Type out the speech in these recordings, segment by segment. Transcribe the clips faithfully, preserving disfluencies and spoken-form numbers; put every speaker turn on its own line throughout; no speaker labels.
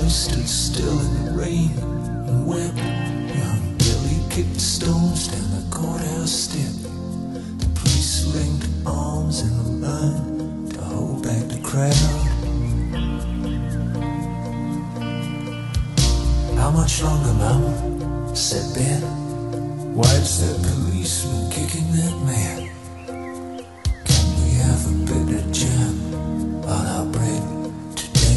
stood still in the rain and wept. Young Billy kicked stones down the courthouse step. The priest linked arms in the mud to hold back the crowd. How much longer, Mama? Said Ben. Why is that policeman kicking that man? Can we have a bit of jam on our bread today?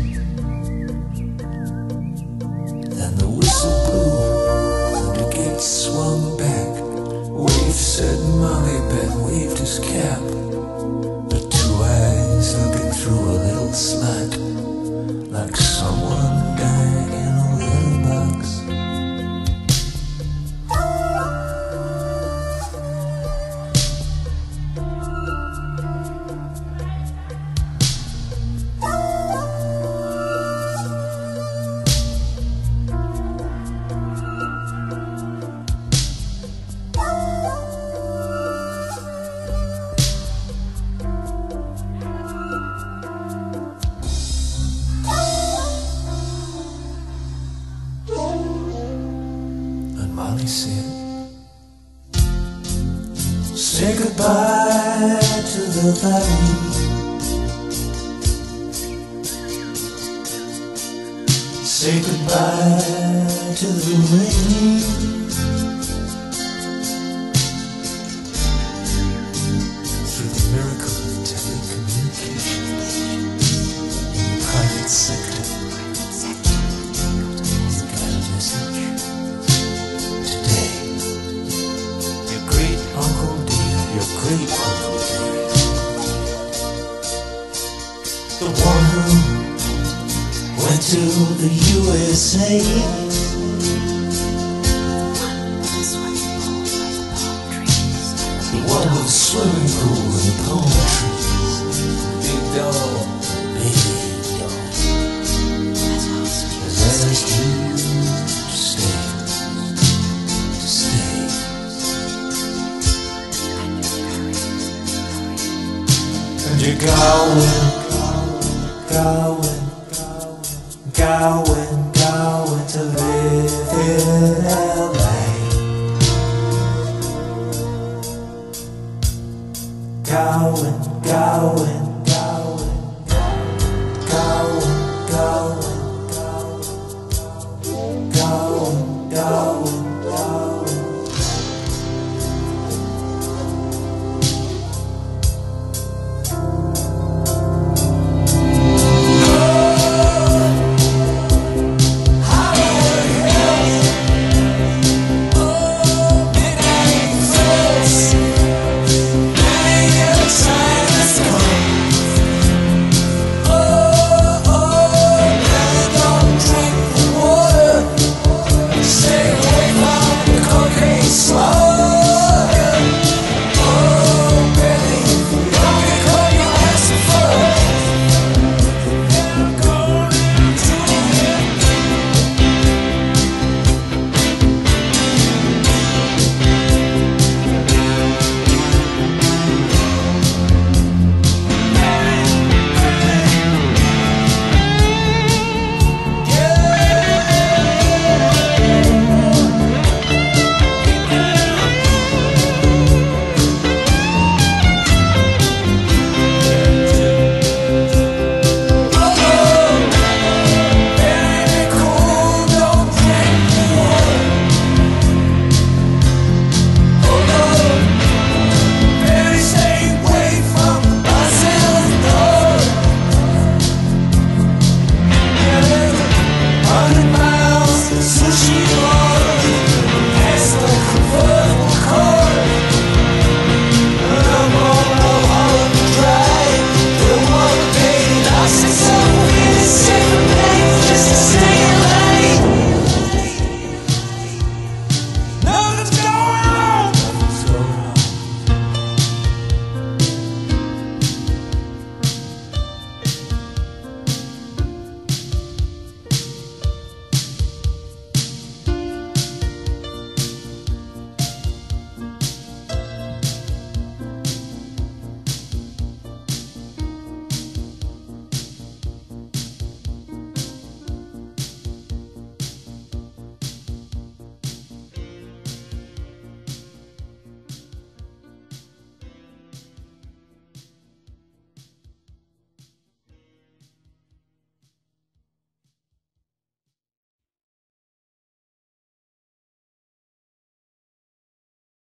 Then the whistle blew and the gate swung back. Wave said Molly, Ben waved his cap. The two eyes looking through a little slat, like someone died in a little box. Molly said, say goodbye to the valley. Say goodbye to the rain. Through the miracle of telecommunications in the private sector, got a message. Great Uncle Dave, the one who went to the U S A, the one with the swimming pool and the palm trees, big dog, big dog, has asked you to stay, to stay. And you're going, going, going, going to live in L A. Going, going